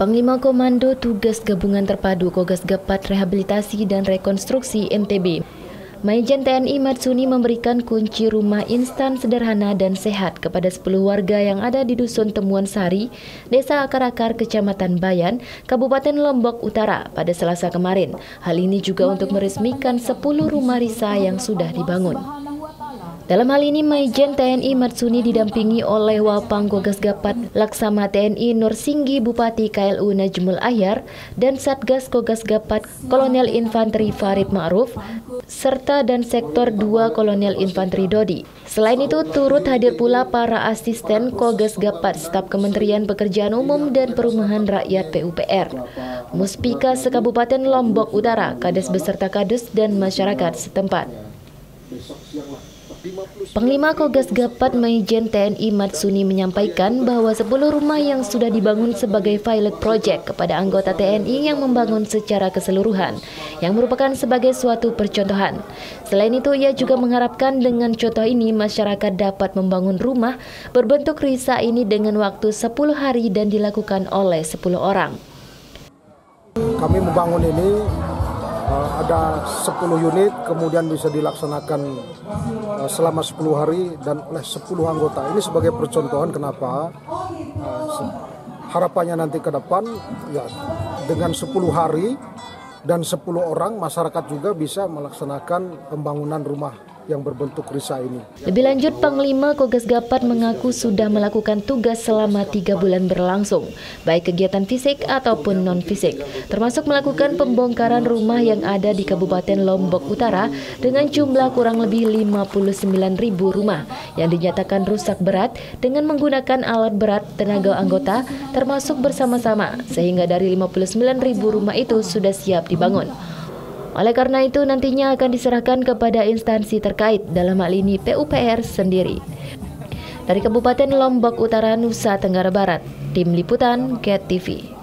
Panglima Komando Tugas Gabungan Terpadu Kogasgapat Rehabilitasi dan Rekonstruksi MTB, Maijen TNI Matsuni memberikan kunci rumah instan sederhana dan sehat kepada 10 warga yang ada di Dusun Temuan Sari, Desa Akar-Akar, Kecamatan Bayan, Kabupaten Lombok Utara pada Selasa kemarin. Hal ini juga untuk meresmikan 10 rumah risa yang sudah dibangun. Dalam hal ini, Maijen TNI Matsuni didampingi oleh Wapang Kogasgapat Laksama TNI Nur Singgi Bupati KLU Najmul Ahyar dan Satgas Kogasgapat Kolonel Infanteri Farid Ma'ruf serta dan Sektor 2 Kolonel Infanteri Dodi. Selain itu, turut hadir pula para asisten Kogasgapat Staf Kementerian Pekerjaan Umum dan Perumahan Rakyat PUPR, Muspika Sekabupaten Lombok Utara, Kades beserta Kadus dan masyarakat setempat. Panglima Kogasgapat Maijen TNI Matsuni menyampaikan bahwa 10 rumah yang sudah dibangun sebagai pilot project kepada anggota TNI yang membangun secara keseluruhan, yang merupakan sebagai suatu percontohan. Selain itu, ia juga mengharapkan dengan contoh ini masyarakat dapat membangun rumah berbentuk risa ini dengan waktu 10 hari dan dilakukan oleh 10 orang. Kami membangun ini ada 10 unit, kemudian bisa dilaksanakan selama 10 hari dan oleh 10 anggota. Ini sebagai percontohan kenapa harapannya nanti ke depan ya dengan 10 hari dan 10 orang masyarakat juga bisa melaksanakan pembangunan rumah yang berbentuk risa ini. Lebih lanjut, Panglima Kogasgapat mengaku sudah melakukan tugas selama 3 bulan berlangsung, baik kegiatan fisik ataupun non-fisik, termasuk melakukan pembongkaran rumah yang ada di Kabupaten Lombok Utara dengan jumlah kurang lebih 59.000 rumah yang dinyatakan rusak berat dengan menggunakan alat berat tenaga anggota termasuk bersama-sama, sehingga dari 59.000 rumah itu sudah siap dibangun. Oleh karena itu, nantinya akan diserahkan kepada instansi terkait, dalam hal ini PUPR sendiri. Dari Kabupaten Lombok Utara, Nusa Tenggara Barat, Tim Liputan KET TV.